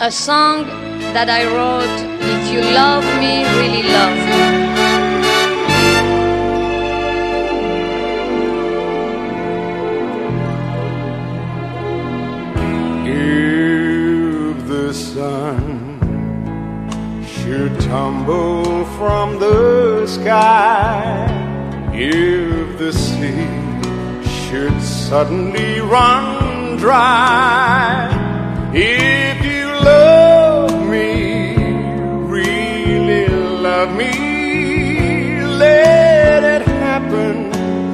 a song that I wrote, If You Love Me, Really Love Me. If the sun should tumble from the sky, if the sea should suddenly run dry, if you love me, really love me, let it happen,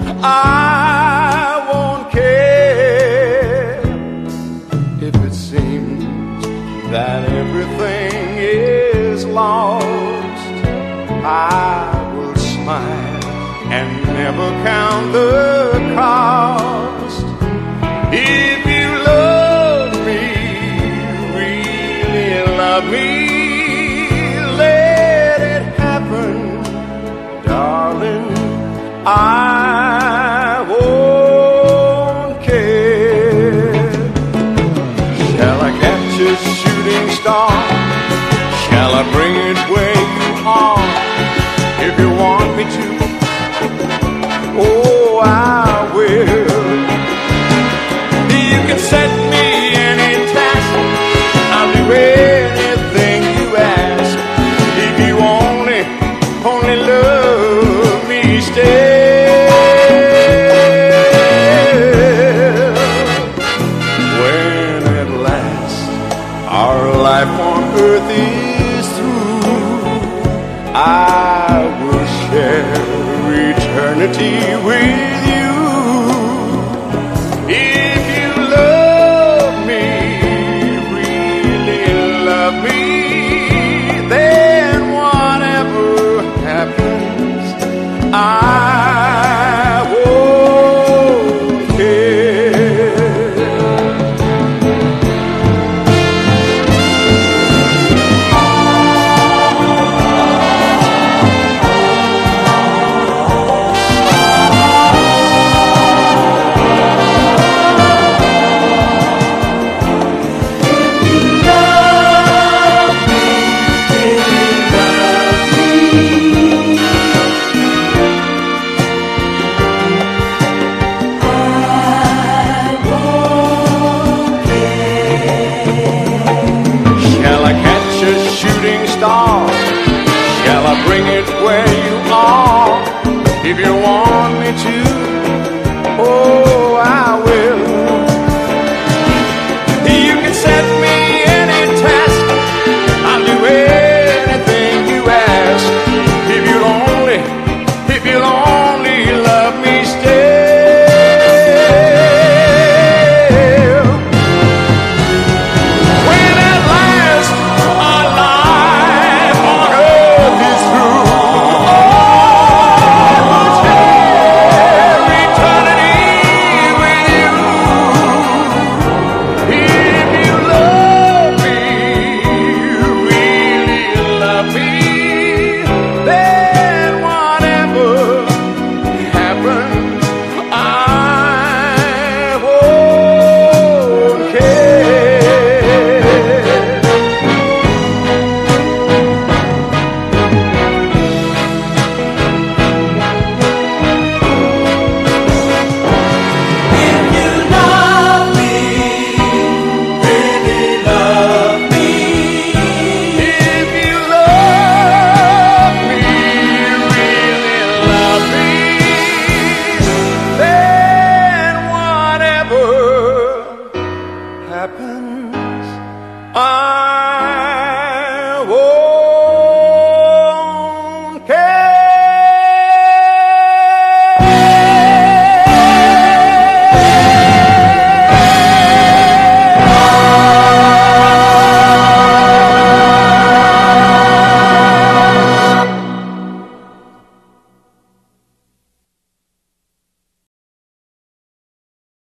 I won't care. If it seems that everything is lost, I will smile and never count the cost. If you love me, really love me, let it happen, darling, I won't care. Shall I catch a shooting star? Shall I bring it where you are? If you want me to, oh, I will. You can set me any task, I'll do anything you ask. If you only love me still. When at last our life on earth is through, I will share eternity with you. If you love me, really love me, then whatever happens, I won't care. Shall I bring it where you are? If you want me to,